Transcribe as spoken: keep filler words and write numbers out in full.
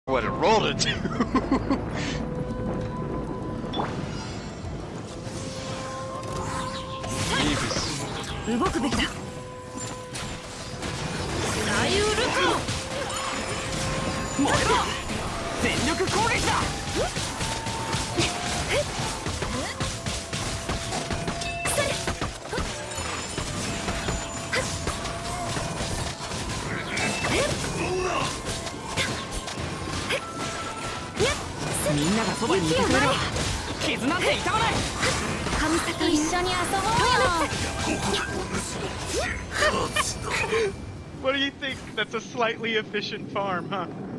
What it rolled into. 動くべきだ。左右ルコ燃えろ。全力攻撃だ。みんながそばにいてくれる。傷なんて痛まない。神様と一緒に遊ぼうよ。 What do you think? That's a slightly efficient farm, huh?